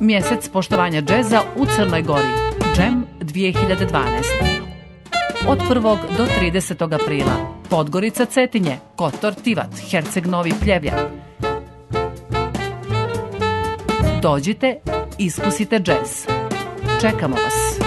Mjesec poštovanja džeza u Crnoj Gori. Džem 2012. Od 1. do 30. aprila. Podgorica, Cetinje, Kotor, Tivat, Herceg Novi, Pljevlja. Dođite, iskusite džez. Čekamo vas.